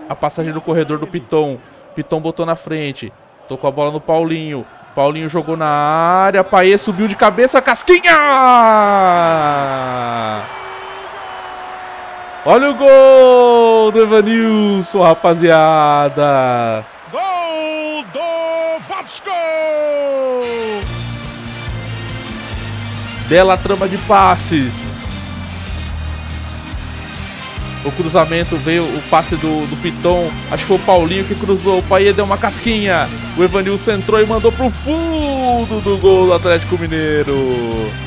a passagem do corredor do Piton. Piton botou na frente. Tocou a bola no Paulinho. Paulinho jogou na área. Payet subiu de cabeça. Casquinha! Olha o gol do Evanilson, rapaziada. Gol do Vasco! Bela trama de passes. O cruzamento veio, o passe do Piton. Acho que foi o Paulinho que cruzou. O Payet deu uma casquinha. O Evanilson entrou e mandou pro fundo do gol do Atlético Mineiro.